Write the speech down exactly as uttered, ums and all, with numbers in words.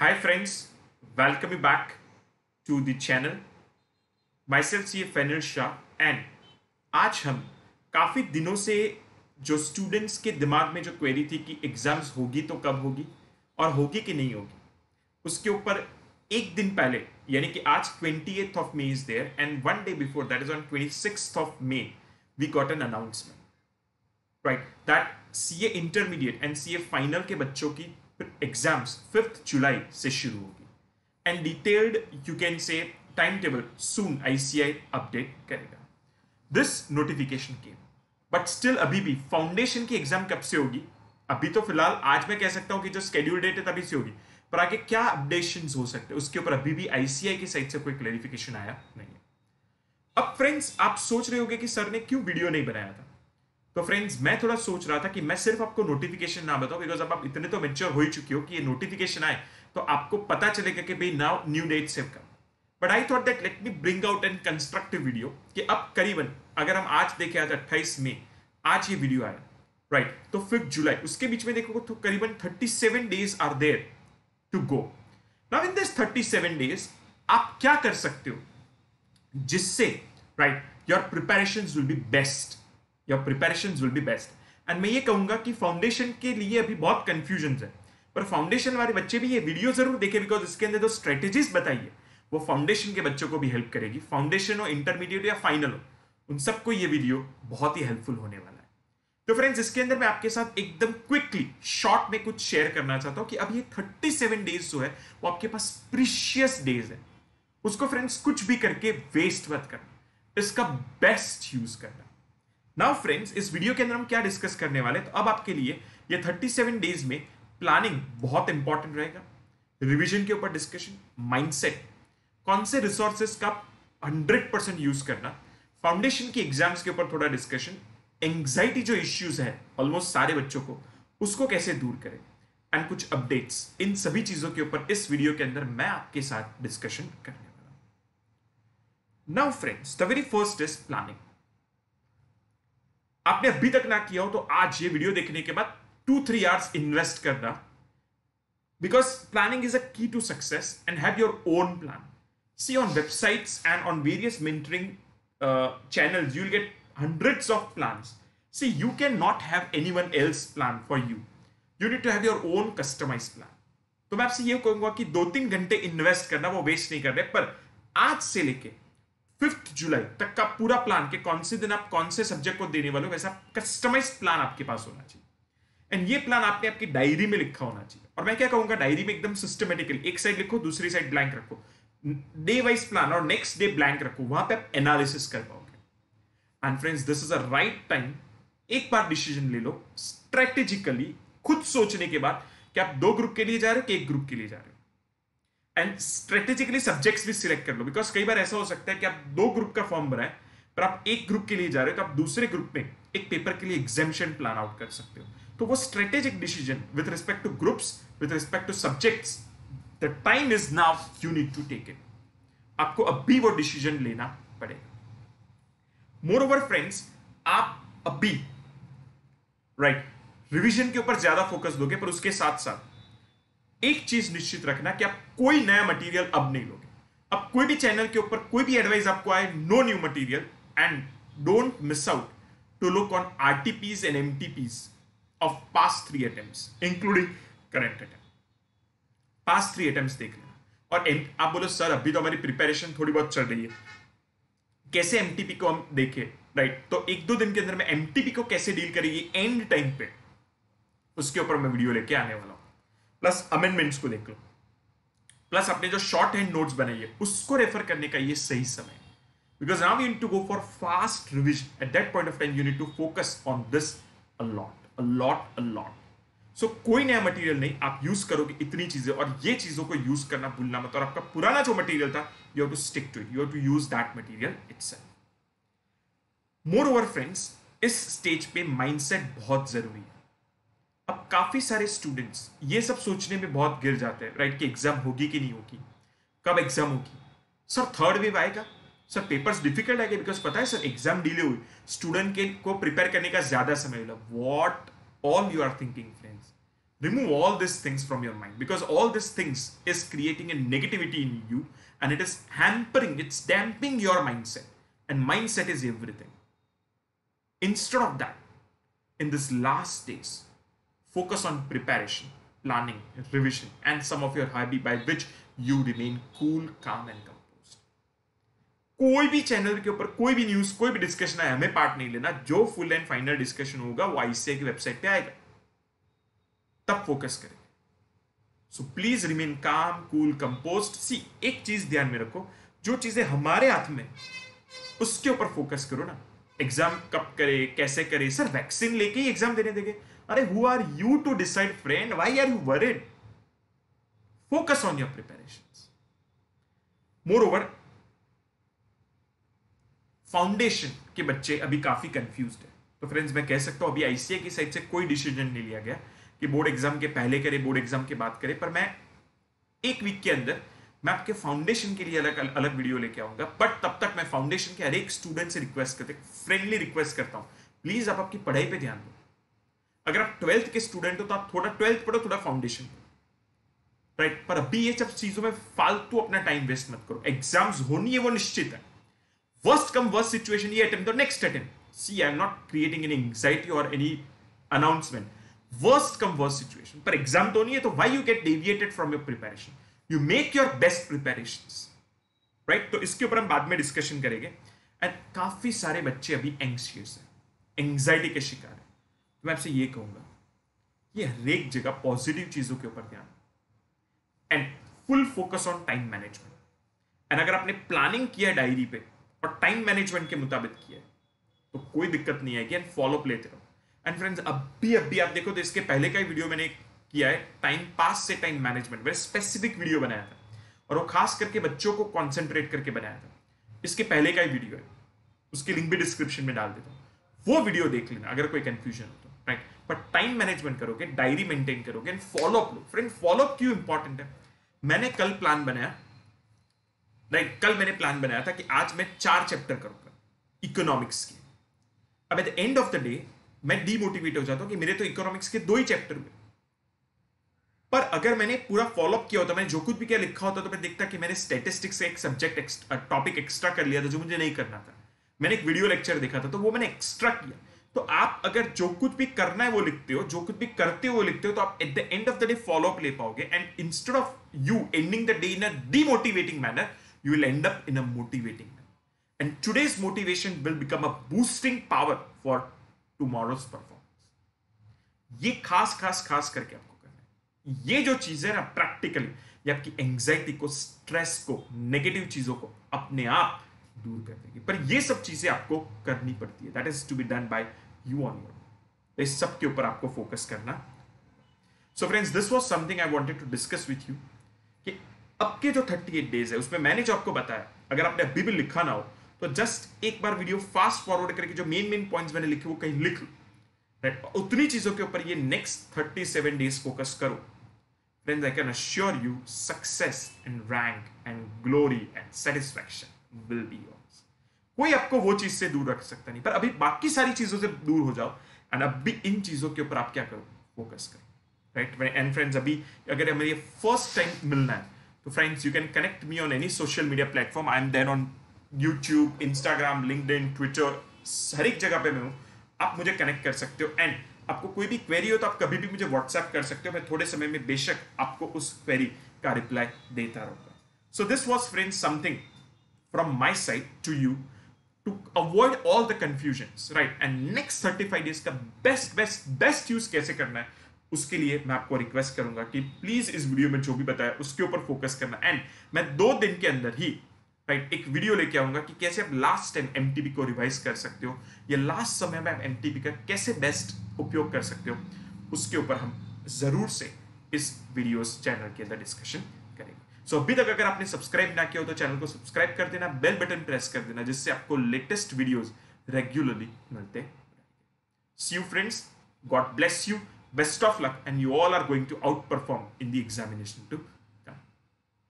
Hi friends, welcome you back to the channel. Myself C A Fenil Shah and आज हम काफ़ी दिनों से जो स्टूडेंट्स के दिमाग में जो क्वेरी थी कि एग्जाम्स होगी तो कब होगी और होगी कि नहीं होगी, उसके ऊपर एक दिन पहले यानी कि आज twentieth of May is there and one day before that is on twenty sixth of May we got an announcement right that C A intermediate and C A final के बच्चों की एग्जाम्स फिफ्थ जुलाई से शुरू होगी and detailed you can say time table soon ICI update करेगा. This notification came but still अभी भी foundation की एग्जाम कब से होगी? अभी तो फिलहाल आज मैं कह सकता हूं कि जो स्केड्यूल डेट है तभी से होगी, पर आगे क्या अपडेशंस हो सकते हैं उसके ऊपर अभी भी आईसीआई की साइड से कोई क्लैरिफिकेशन आया नहीं है. अब फ्रेंड्स आप सोच रहे होंगे कि सर ने क्यों वीडियो नहीं बनाया था. तो फ्रेंड्स मैं थोड़ा सोच रहा था कि मैं सिर्फ आपको नोटिफिकेशन ना बताऊं, बिकॉज अब आप इतने तो मेच्योर हो ही चुके हो कि ये नोटिफिकेशन आए तो आपको पता चलेगा कि भाई now new dates have come. But I thought that let me bring out an constructive video कि अब करीबन अगर हम आज देखें आज अट्ठाईस मई, आज ये वीडियो आया राइट right, तो फिफ्थ जुलाई उसके बीच में देखो तो करीबन thirty seven days are there to go. Now in this thirty seven days आप क्या कर सकते हो जिससे right your preparations will be best your preparations will be best. And मैं ये कहूंगा कि फाउंडेशन के लिए अभी बहुत कंफ्यूजन है, पर फाउंडेशन वाले बच्चे भी ये वीडियो जरूर देखें बिकॉज इसके अंदर जो स्ट्रेटेजीज बताई है वो फाउंडेशन के बच्चों को भी हेल्प करेगी. फाउंडेशन हो, इंटरमीडिएट या फाइनल हो, उन सबको ये वीडियो बहुत ही हेल्पफुल होने वाला है. तो फ्रेंड्स इसके अंदर मैं आपके साथ एकदम क्विकली शॉर्ट में कुछ शेयर करना चाहता हूं कि अब ये थर्टी सेवन डेज जो है वो आपके पास प्रीशियस डेज है, उसको फ्रेंड्स कुछ भी करके वेस्ट मत करना, इसका बेस्ट यूज करना. नाउ फ्रेंड्स इस वीडियो के अंदर हम क्या डिस्कस करने वाले, तो अब आपके लिए ये थर्टी सेवन डेज में प्लानिंग बहुत इंपॉर्टेंट रहेगा, रिवीजन के ऊपर डिस्कशन, माइंडसेट, कौन से रिसोर्सेस का हंड्रेड परसेंट यूज करना, फाउंडेशन की एग्जाम्स के ऊपर थोड़ा डिस्कशन, एंग्जाइटी जो इश्यूज है ऑलमोस्ट सारे बच्चों को उसको कैसे दूर करें एंड कुछ अपडेट्स, इन सभी चीजों के ऊपर इस वीडियो के अंदर मैं आपके साथ डिस्कशन करने वाला हूं. Now friends the very first is planning. आपने अभी तक ना किया हो तो आज ये वीडियो देखने के बाद टू थ्री आवर्स इन्वेस्ट करना, because planning is a key to success and have your own plan. See on websites and on various mentoring channels you will get hundreds of plans. See, you cannot have anyone else plan for you. You need to have your own customized plan. तो मैं आपसे ये कहूंगा कि दो तीन घंटे invest करना वो वेस्ट नहीं कर रहे, पर आज से लेके फिफ्थ जुलाई तक का पूरा प्लान के कौन से दिन आप कौन से सब्जेक्ट को देने वाले हो वैसा कस्टमाइज्ड प्लान आपके पास होना चाहिए. एंड ये प्लान आपने आपकी डायरी में लिखा होना चाहिए. और मैं क्या कहूंगा, डायरी में एकदम सिस्टमेटिकली एक साइड लिखो, दूसरी साइड ब्लैंक रखो, डे वाइज प्लान और नेक्स्ट डे ब्लैंक रखो, वहां पे आप एनालिसिस कर पाओगे. And friends this is a right time, एक बार डिसीजन ले लो स्ट्रेटेजिकली, खुद सोचने के बाद कि आप दो ग्रुप के लिए जा रहे हो कि एक ग्रुप के लिए जा रहे हो, एंड स्ट्रेटेजिकली सब्जेक्ट्स भी सिलेक्ट कर लो. बिकॉज कई बार ऐसा हो सकता है कि आप दो ग्रुप का फॉर्म बनाए पर आप एक ग्रुप के लिए जा रहे हो, तो आप दूसरे ग्रुप में एक पेपर के लिए एग्जामिशन प्लान आउट कर सकते हो. तो वो strategic decision with respect to groups, with respect to subjects, the time is now, you need to take it. आपको अभी वो डिसीजन लेना पड़ेगा. मोर ओवर फ्रेंड्स आप अभी राइट रिवीजन के ऊपर ज्यादा फोकस दोगे, पर उसके साथ साथ एक चीज निश्चित रखना कि आप कोई नया मटेरियल अब नहीं लोगे. अब कोई भी चैनल के ऊपर कोई भी एडवाइस आपको आए, no new material, and don't miss out to look on RTPs and MTPs of past three attempts including current attempt. Past three attempts देख लेना. और आप बोलो सर अभी तो हमारी प्रिपरेशन थोड़ी बहुत चल रही है, कैसे एमटीपी को हम देखें राइट, तो एक दो दिन के अंदर में एमटीपी को कैसे डील करेगी एंड टाइम पे, उसके ऊपर मैं वीडियो लेके आने वाला हूं. प्लस अमेंडमेंट्स को देख लो, प्लस अपने जो शॉर्ट हैंड नोट्स बनाइए उसको रेफर करने का ये सही समय है. Because now you need to go for fast revision. At that point of time you need to focus on this a lot a lot a lot. So कोई नया मटेरियल नहीं, आप यूज करोगे इतनी चीजें, और ये चीजों को यूज करना भूलना मत. और आपका पुराना जो मटेरियल था you have to stick to it, you have to use that material itself. Moreover friends, इस स्टेज पे माइंडसेट बहुत जरूरी है. अब काफी सारे स्टूडेंट्स ये सब सोचने में बहुत गिर जाते हैं राइट, कि एग्जाम होगी कि नहीं होगी, कब एग्जाम होगी, सर थर्ड वेव आएगा, सर पेपर्स डिफिकल्ट आएंगे, बिकॉज पता है सर एग्जाम डिले हुई, स्टूडेंट के को प्रिपेयर करने का ज्यादा समय मिला. What all you are thinking friends, Remove all these things from your mind, because all these things is creating a negativity in you, and it is hampering, it's damping your mindset, and mindset is everything. Instead of that, in this last days, focus on preparation, planning, revision, and some of your hobby by which you remain cool, calm and composed. कोई भी channel के ऊपर कोई भी news, कोई भी discussion है, हमें पार्ट नहीं लेना. जो फुल एंड फाइनल डिस्कशन होगा वो आईसीए की वेबसाइट पे आएगा, तब फोकस करेंगे. So please remain calm, cool, composed. See, एक चीज ध्यान में रखो, जो चीजें हमारे हाथ में उसके ऊपर फोकस करो ना. एग्जाम कब करे, कैसे करे, सर वैक्सीन लेके ही एग्जाम देने देंगे. अरे who are you to decide friend, why are you worried? Focus on your preparations. Moreover, foundation के बच्चे अभी काफी कंफ्यूज्ड है. तो फ्रेंड्स, मैं कह सकता हूं अभी आईसीए की साइड से कोई डिसीजन नहीं लिया गया कि बोर्ड एग्जाम के पहले करे, बोर्ड एग्जाम के बाद करे. पर मैं एक वीक के अंदर मैं आपके फाउंडेशन के लिए अलग अलग वीडियो लेके आऊंगा. बट तब तक मैं फाउंडेशन के हर एक स्टूडेंट से रिक्वेस्ट करते फ्रेंडली रिक्वेस्ट करता हूं, प्लीज आप आपकी पढ़ाई पे ध्यान दो. अगर आप ट्वेल्थ के स्टूडेंट हो तो आप थोड़ा ट्वेल्थ पढ़ो, थोड़ा फाउंडेशन पढ़ो, राइट. पर अभी ये सब चीजों में फालतू अपना टाइम वेस्ट मत करो. एग्जाम्स होनी है वो निश्चित है. वर्स्ट कम वर्स्ट सिचुएशन, ये अटेम्प्ट तो next attempt. See, I am not creating any anxiety और any announcement. Worst come worst situation, पर एग्जाम तो नहीं है, तो why you get deviated from your preparation? You make your best preparations, right. तो इसके ऊपर हम बाद में डिस्कशन करेंगे. एंड काफी सारे बच्चे अभी एंग्शियस हैं, एंग्जाइटी के शिकार हैं. तो मैं आपसे ये कहूंगा कि हर एक जगह पॉजिटिव चीजों के ऊपर ध्यान, and full focus on time management. And अगर आपने प्लानिंग किया डायरी पे और टाइम मैनेजमेंट के मुताबिक किया है, तो कोई दिक्कत नहीं आएगी. एंड फॉलो अप लेते रहो. एंड फ्रेंड्स, अभी अभी आप देखो तो इसके पहले का ही वीडियो मैंने किया है, टाइम पास से time management, very specific video बनाया था, और वो खास करके बच्चों को कॉन्सेंट्रेट करके बनाया था. इसके पहले का ही वीडियो है, उसकी लिंक भी डिस्क्रिप्शन में डाल देता हूं. वो वीडियो देख लेना अगर कोई कंफ्यूजन हो तो, राइट. बट टाइम मैनेजमेंट करोगे, डायरी मेंटेन करोगे, एंड फॉलो अप लो. फ्रेंड, फॉलो अप क्यों इंपॉर्टेंट है? मैंने कल प्लान बनाया, राइट. कल मैंने प्लान बनाया था कि आज मैं चार चैप्टर करूंगा इकोनॉमिक्स के. अब at the end of the day मैं डीमोटिवेट हो जाता हूं कि मेरे तो इकोनॉमिक्स के दो ही चैप्टर हुए. पर अगर मैंने पूरा फॉलोअप किया होता, मैंने जो कुछ भी क्या लिखा होता, तो मैं देखता कि मैंने स्टैटिस्टिक्स से एक सब्जेक्ट टॉपिक एक्स्ट्रा कर लिया था जो मुझे नहीं करना था. मैंने एक वीडियो लेक्चर देखा था, तो वो मैंने एक्स्ट्रा किया. तो आप अगर जो कुछ भी करना है वो लिखते हो, जो कुछ भी करते हो वो लिखते हो, तो आप at the end of the day follow up ले पाओगे. And instead of you ending the day in a demotivating manner, you will end up in a motivating manner. And today's motivation will become a boosting power for tomorrow's performance. ये खास खास खास करके आपको करना है. ये जो चीजें ना प्रैक्टिकली, ये आपकी एंग्जाइटी को, स्ट्रेस को, नेगेटिव चीजों को अपने आप दूर कर देगी. पर ये सब चीजें आपको करनी पड़ती है. That is to be done by you on your. तो इस सब के ऊपर आपको फोकस करना. So friends, this was something I wanted to discuss with you कि अब के जो अड़तीस डेज है उसमें मैंने जो आपको बताया, अगर आपने अभी भी लिखा ना हो तो जस्ट एक बार वीडियो फास्ट फॉरवर्ड करके जो मेन मेन पॉइंट्स मैंने लिखे वो कहीं लिख लो, राइट. उतनी चीजों के ऊपर ये नेक्स्ट सैंतीस डेज फोकस करो. Friends, I can assure you success and rank and glory and satisfaction will be yours. कोई आपको वो चीज से दूर रख सकता नहीं. पर अभी बाकी सारी चीजों से दूर हो जाओ, एंड अभी इन चीजों के ऊपर आप क्या करो, फोकस करो, राइट. एंड फ्रेंड्स, अभी अगर हमें ये फर्स्ट टाइम मिलना है तो friends, you can connect me on any social media platform. I am there on YouTube, Instagram, LinkedIn, Twitter, हर एक जगह पे मैं हूँ. आप मुझे कनेक्ट कर सकते हो. एंड आपको कोई भी क्वेरी हो तो आप कभी भी मुझे व्हाट्सएप कर सकते हो. मैं थोड़े समय में बेशक आपको उस क्वेरी का रिप्लाई देता रहूंगा. So this was friends something from my side to you to avoid all the confusions, right. And next thirty five days का बेस्ट बेस्ट बेस्ट यूज कैसे करना है, उसके लिए मैं आपको रिक्वेस्ट करूंगा कि प्लीज इस वीडियो में जो भी बताया उसके ऊपर फोकस करना. एंड मैं दो दिन के अंदर ही, राइट, एक वीडियो लेके आऊंगा कि कैसे आप लास्ट टाइम एमटीबी को रिवाइज कर सकते हो, या लास्ट समय में आप एमटीबी का कैसे बेस्ट उपयोग कर सकते हो, उसके ऊपर हम जरूर से इस वीडियोस चैनल के अंदर डिस्कशन करेंगे. सो so, अभी तक अगर आपने सब्सक्राइब ना किया हो तो चैनल को सब्सक्राइब कर देना, बेल बटन प्रेस कर देना, जिससे आपको लेटेस्ट वीडियोस रेगुलरली मिलते रहेंगे. See you friends, God bless you, best of luck, and you all are going to outperform in the examination too.